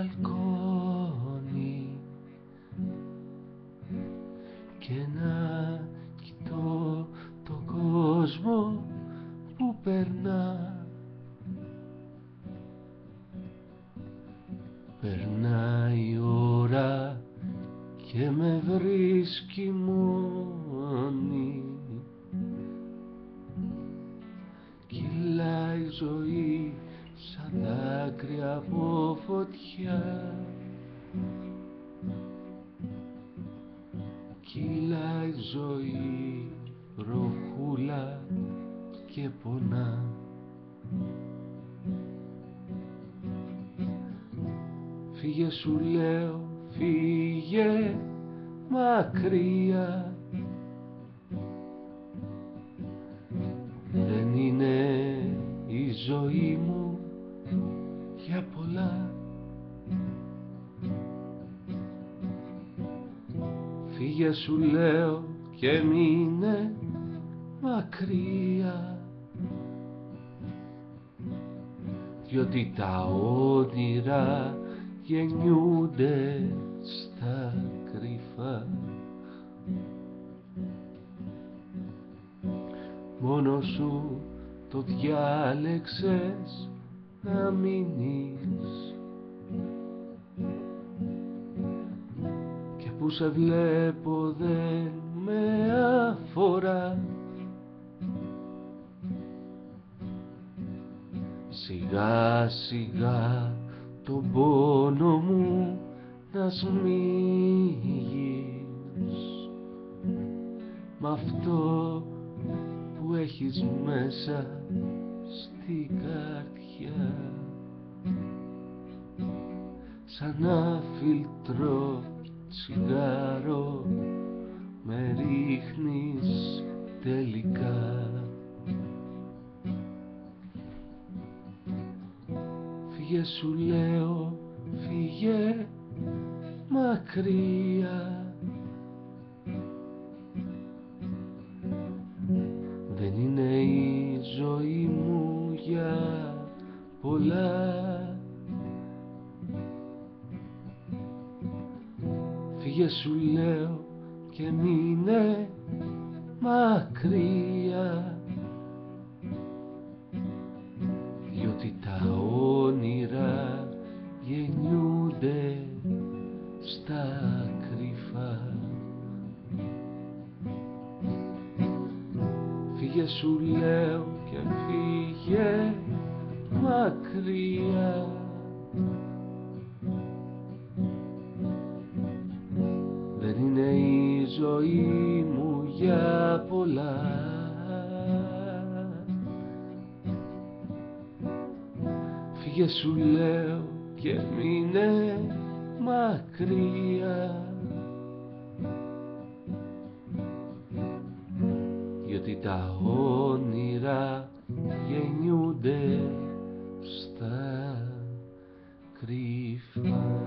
μπαλκόνι και να κοιτώ τον κόσμο που περνά. Περνάει η ώρα και με βρίσκει μόνη. Κυλάει η ζωή σαν δάκρυα από φωτιά. Κυλάει η ζωή βροχούλα και πονά. Φύγε σου λέω, φύγε μακριά. Δεν είναι η ζωή μου για πολλά. Φύγε σου λέω και μείνε μακριά. Διότι τα όνειρα γεννιούνται στα κρυφά. Μόνο σου το διάλεξες να μείνεις και που σε βλέπω δεν με αφορά. Σιγά σιγά τον πόνο μου να σμίγεις μ' αυτό που έχεις μέσα στην καρδιά. Σαν να φιλτρώ τσιγάρο με ρίχνεις τελικά. Φύγε σου λέω, φύγε μακριά. Δεν είναι η ζωή μου για πολλά. Φύγε σου λέω και μείνε μακριά. Διότι τα όνειρα γεννιούνται στα κρυφά. Φύγε σου λέω και φύγε μακριά. Δεν είναι η ζωή μου για πολλά. Φύγε σου λέω και μείνε μακριά. Διότι τα όνειρα γεννιούνται στα κρυφά.